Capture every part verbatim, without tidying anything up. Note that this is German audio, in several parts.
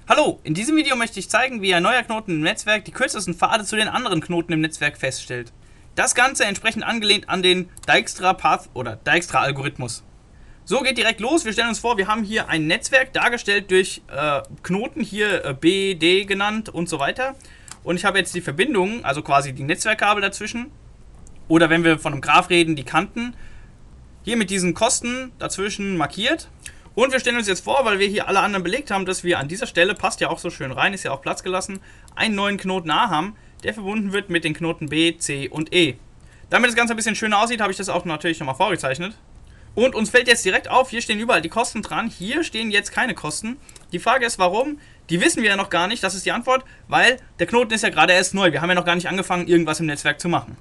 Hallo, in diesem Video möchte ich zeigen, wie ein neuer Knoten im Netzwerk die kürzesten Pfade zu den anderen Knoten im Netzwerk feststellt. Das Ganze entsprechend angelehnt an den Dijkstra-Path oder Dijkstra-Algorithmus. So, geht direkt los. Wir stellen uns vor, wir haben hier ein Netzwerk dargestellt durch äh, Knoten, hier äh, B, D genannt und so weiter. Und ich habe jetzt die Verbindungen, also quasi die Netzwerkkabel dazwischen. Oder wenn wir von einem Graph reden, die Kanten. Hier mit diesen Kosten dazwischen markiert. Und wir stellen uns jetzt vor, weil wir hier alle anderen belegt haben, dass wir an dieser Stelle, passt ja auch so schön rein, ist ja auch Platz gelassen, einen neuen Knoten A haben, der verbunden wird mit den Knoten B, C und E. Damit das Ganze ein bisschen schöner aussieht, habe ich das auch natürlich nochmal vorgezeichnet. Und uns fällt jetzt direkt auf, hier stehen überall die Kosten dran, hier stehen jetzt keine Kosten. Die Frage ist, warum? Die wissen wir ja noch gar nicht, das ist die Antwort, weil der Knoten ist ja gerade erst neu. Wir haben ja noch gar nicht angefangen, irgendwas im Netzwerk zu machen.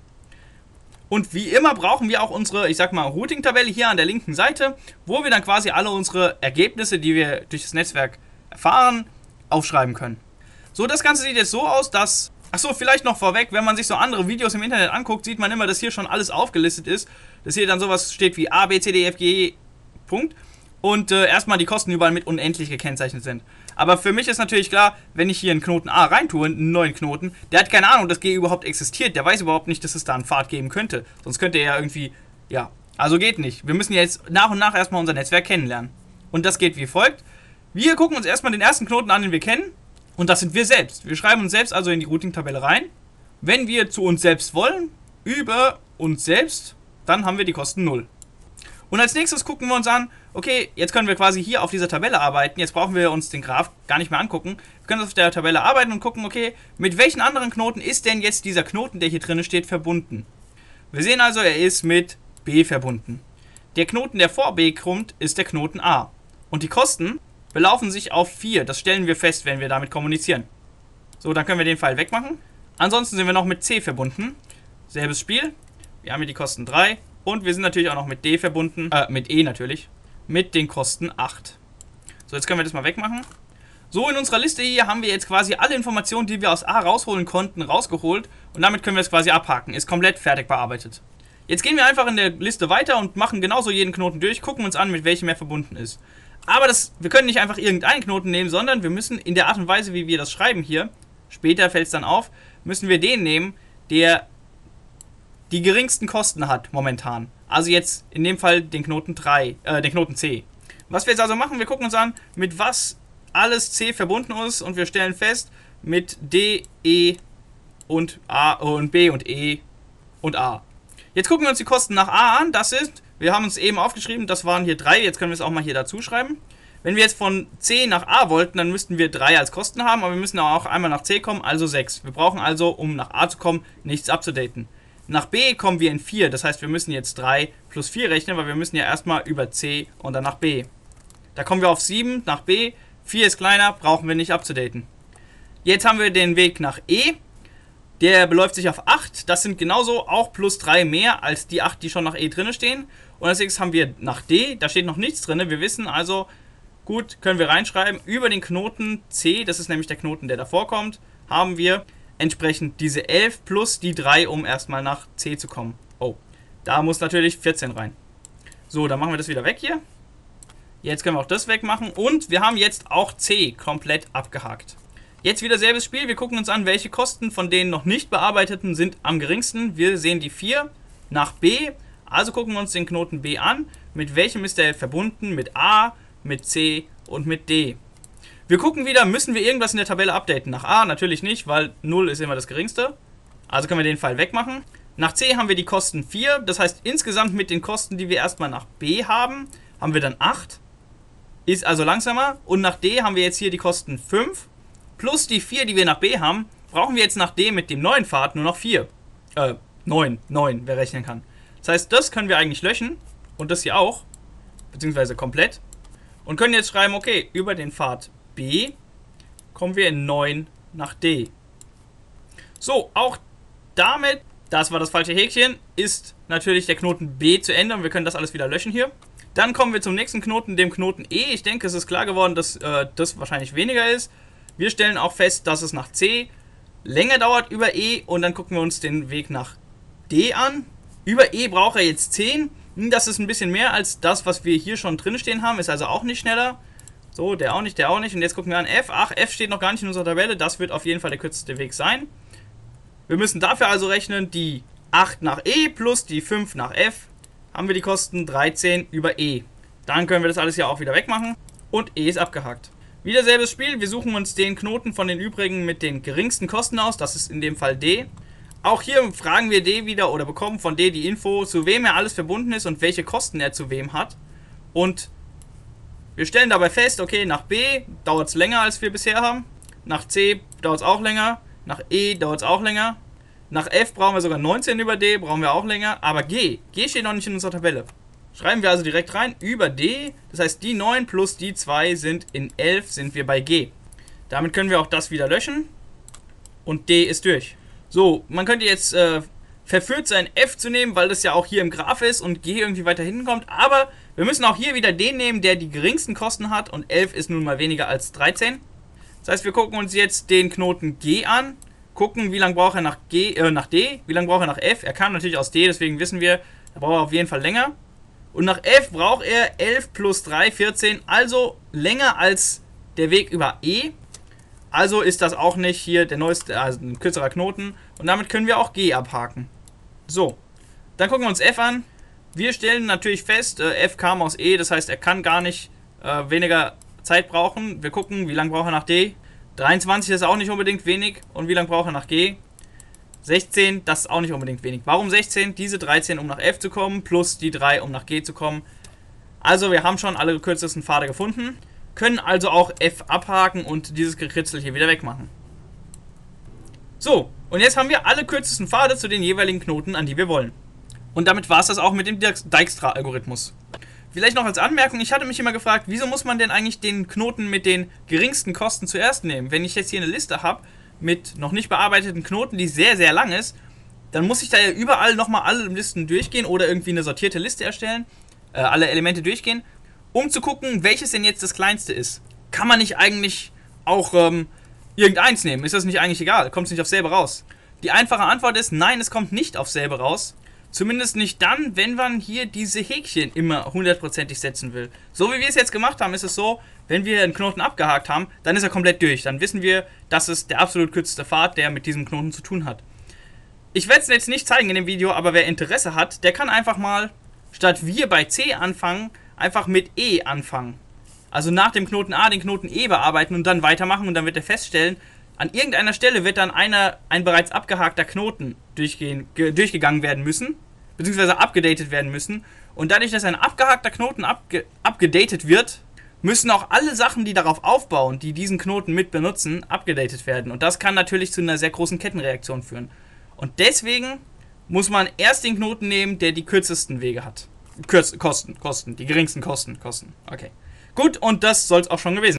Und wie immer brauchen wir auch unsere, ich sag mal, Routing-Tabelle hier an der linken Seite, wo wir dann quasi alle unsere Ergebnisse, die wir durch das Netzwerk erfahren, aufschreiben können. So, das Ganze sieht jetzt so aus, dass, achso, vielleicht noch vorweg, wenn man sich so andere Videos im Internet anguckt, sieht man immer, dass hier schon alles aufgelistet ist. Dass hier dann sowas steht wie A, B, C, D, F, G, Punkt. Und äh, erstmal die Kosten überall mit unendlich gekennzeichnet sind. Aber für mich ist natürlich klar, wenn ich hier einen Knoten A reintue, einen neuen Knoten, der hat keine Ahnung, dass G überhaupt existiert. Der weiß überhaupt nicht, dass es da einen Pfad geben könnte. Sonst könnte er ja irgendwie, ja, also geht nicht. Wir müssen jetzt nach und nach erstmal unser Netzwerk kennenlernen. Und das geht wie folgt. Wir gucken uns erstmal den ersten Knoten an, den wir kennen. Und das sind wir selbst. Wir schreiben uns selbst also in die Routing-Tabelle rein. Wenn wir zu uns selbst wollen, über uns selbst, dann haben wir die Kosten null. Und als nächstes gucken wir uns an, okay, jetzt können wir quasi hier auf dieser Tabelle arbeiten. Jetzt brauchen wir uns den Graph gar nicht mehr angucken. Wir können auf der Tabelle arbeiten und gucken, okay, mit welchen anderen Knoten ist denn jetzt dieser Knoten, der hier drin steht, verbunden? Wir sehen also, er ist mit B verbunden. Der Knoten, der vor B kommt, ist der Knoten A. Und die Kosten belaufen sich auf vier. Das stellen wir fest, wenn wir damit kommunizieren. So, dann können wir den Pfeil wegmachen. Ansonsten sind wir noch mit C verbunden. Selbes Spiel. Wir haben hier die Kosten drei. Und wir sind natürlich auch noch mit D verbunden, äh, mit E natürlich, mit den Kosten acht. So, jetzt können wir das mal wegmachen. So, in unserer Liste hier haben wir jetzt quasi alle Informationen, die wir aus A rausholen konnten, rausgeholt. Und damit können wir es quasi abhaken. Ist komplett fertig bearbeitet. Jetzt gehen wir einfach in der Liste weiter und machen genauso jeden Knoten durch, gucken uns an, mit welchem er verbunden ist. Aber das, wir können nicht einfach irgendeinen Knoten nehmen, sondern wir müssen in der Art und Weise, wie wir das schreiben hier, später fällt es dann auf, müssen wir den nehmen, der die geringsten Kosten hat momentan. Also jetzt in dem Fall den Knoten drei, äh, den Knoten C. Was wir jetzt also machen, wir gucken uns an, mit was alles C verbunden ist und wir stellen fest, mit D, E und A und B und E und A. Jetzt gucken wir uns die Kosten nach A an. Das ist, wir haben uns eben aufgeschrieben, das waren hier drei, jetzt können wir es auch mal hier dazu schreiben. Wenn wir jetzt von C nach A wollten, dann müssten wir drei als Kosten haben, aber wir müssen auch einmal nach C kommen, also sechs. Wir brauchen also, um nach A zu kommen, nichts abzudaten. Nach B kommen wir in vier, das heißt, wir müssen jetzt drei plus vier rechnen, weil wir müssen ja erstmal über C und dann nach B. Da kommen wir auf sieben nach B, vier ist kleiner, brauchen wir nicht abzudaten. Jetzt haben wir den Weg nach E, der beläuft sich auf acht, das sind genauso auch plus drei mehr als die acht, die schon nach E drin stehen. Und als nächstes haben wir nach D, da steht noch nichts drin, wir wissen also, gut, können wir reinschreiben, über den Knoten C, das ist nämlich der Knoten, der davor kommt, haben wir entsprechend diese elf plus die drei, um erstmal nach C zu kommen. Oh, da muss natürlich vierzehn rein. So, dann machen wir das wieder weg hier. Jetzt können wir auch das wegmachen. Und wir haben jetzt auch C komplett abgehakt. Jetzt wieder selbes Spiel. Wir gucken uns an, welche Kosten von den noch nicht bearbeiteten sind am geringsten. Wir sehen die vier nach B. Also gucken wir uns den Knoten B an. Mit welchem ist der verbunden? Mit A, mit C und mit D. Wir gucken wieder, müssen wir irgendwas in der Tabelle updaten? Nach A natürlich nicht, weil null ist immer das geringste. Also können wir den Pfeil wegmachen. Nach C haben wir die Kosten vier. Das heißt, insgesamt mit den Kosten, die wir erstmal nach B haben, haben wir dann acht. Ist also langsamer. Und nach D haben wir jetzt hier die Kosten fünf. Plus die vier, die wir nach B haben, brauchen wir jetzt nach D mit dem neuen Pfad nur noch vier. Äh, neun. neun, wer rechnen kann. Das heißt, das können wir eigentlich löschen. Und das hier auch. Beziehungsweise komplett. Und können jetzt schreiben, okay, über den Pfad B kommen wir in neun nach D. So, auch damit, das war das falsche Häkchen, ist natürlich der Knoten B zu Ende und wir können das alles wieder löschen hier. Dann kommen wir zum nächsten Knoten, dem Knoten E. Ich denke, es ist klar geworden, dass äh, das wahrscheinlich weniger ist. Wir stellen auch fest, dass es nach C länger dauert über E und dann gucken wir uns den Weg nach D an. Über E braucht er jetzt zehn. Das ist ein bisschen mehr als das, was wir hier schon drin stehen haben, ist also auch nicht schneller. So, der auch nicht, der auch nicht. Und jetzt gucken wir an F. Ach, F steht noch gar nicht in unserer Tabelle. Das wird auf jeden Fall der kürzeste Weg sein. Wir müssen dafür also rechnen, die acht nach E plus die fünf nach F. Haben wir die Kosten dreizehn über E. Dann können wir das alles ja auch wieder wegmachen. Und E ist abgehakt. Wieder selbes Spiel. Wir suchen uns den Knoten von den übrigen mit den geringsten Kosten aus. Das ist in dem Fall D. Auch hier fragen wir D wieder oder bekommen von D die Info, zu wem er alles verbunden ist und welche Kosten er zu wem hat. Und wir stellen dabei fest, okay, nach B dauert es länger, als wir bisher haben. Nach C dauert es auch länger. Nach E dauert es auch länger. Nach F brauchen wir sogar neunzehn über D, brauchen wir auch länger. Aber G, G steht noch nicht in unserer Tabelle. Schreiben wir also direkt rein, über D. Das heißt, die neun plus die zwei sind in elf, sind wir bei G. Damit können wir auch das wieder löschen. Und D ist durch. So, man könnte jetzt äh, verführt sein, F zu nehmen, weil das ja auch hier im Graph ist und G irgendwie weiter hinten kommt. Aber wir müssen auch hier wieder den nehmen, der die geringsten Kosten hat. Und elf ist nun mal weniger als dreizehn. Das heißt, wir gucken uns jetzt den Knoten G an. Gucken, wie lange braucht er nach, G, äh, nach D, wie lange braucht er nach F. Er kam natürlich aus D, deswegen wissen wir, da braucht er auf jeden Fall länger. Und nach F braucht er elf plus drei, vierzehn. Also länger als der Weg über E. Also ist das auch nicht hier der neueste, also ein kürzerer Knoten. Und damit können wir auch G abhaken. So, dann gucken wir uns F an. Wir stellen natürlich fest, äh, F kam aus E, das heißt, er kann gar nicht äh, weniger Zeit brauchen. Wir gucken, wie lange braucht er nach D. dreiundzwanzig ist auch nicht unbedingt wenig. Und wie lange braucht er nach G? sechzehn, das ist auch nicht unbedingt wenig. Warum sechzehn? Diese dreizehn, um nach F zu kommen, plus die drei, um nach G zu kommen. Also wir haben schon alle kürzesten Pfade gefunden. Können also auch F abhaken und dieses Gekritzel hier wieder wegmachen. So, und jetzt haben wir alle kürzesten Pfade zu den jeweiligen Knoten, an die wir wollen. Und damit war es das auch mit dem Dijkstra-Algorithmus. Vielleicht noch als Anmerkung, ich hatte mich immer gefragt, wieso muss man denn eigentlich den Knoten mit den geringsten Kosten zuerst nehmen? Wenn ich jetzt hier eine Liste habe mit noch nicht bearbeiteten Knoten, die sehr, sehr lang ist, dann muss ich da ja überall nochmal alle Listen durchgehen oder irgendwie eine sortierte Liste erstellen, äh, alle Elemente durchgehen, um zu gucken, welches denn jetzt das kleinste ist. Kann man nicht eigentlich auch ähm, irgendeins nehmen? Ist das nicht eigentlich egal? Kommt es nicht auf selbe raus? Die einfache Antwort ist, nein, es kommt nicht auf selbe raus. Zumindest nicht dann, wenn man hier diese Häkchen immer hundertprozentig setzen will. So wie wir es jetzt gemacht haben, ist es so, wenn wir einen Knoten abgehakt haben, dann ist er komplett durch. Dann wissen wir, das ist der absolut kürzeste Pfad, der mit diesem Knoten zu tun hat. Ich werde es jetzt nicht zeigen in dem Video, aber wer Interesse hat, der kann einfach mal, statt wir bei C anfangen, einfach mit E anfangen. Also nach dem Knoten A den Knoten E bearbeiten und dann weitermachen und dann wird er feststellen, an irgendeiner Stelle wird dann einer, ein bereits abgehakter Knoten durchgehen, ge, durchgegangen werden müssen, beziehungsweise abgedatet werden müssen. Und dadurch, dass ein abgehakter Knoten abge, abgedatet wird, müssen auch alle Sachen, die darauf aufbauen, die diesen Knoten mit benutzen, abgedatet werden. Und das kann natürlich zu einer sehr großen Kettenreaktion führen. Und deswegen muss man erst den Knoten nehmen, der die kürzesten Wege hat. Kürz, Kosten, Kosten, die geringsten Kosten, Kosten. Okay. Gut, und das soll es auch schon gewesen sein.